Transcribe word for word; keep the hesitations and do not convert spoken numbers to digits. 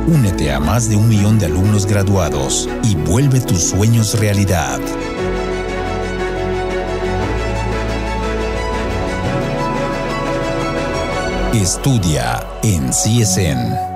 Únete a más de un millón de alumnos graduados y vuelve tus sueños realidad. Estudia en C S N.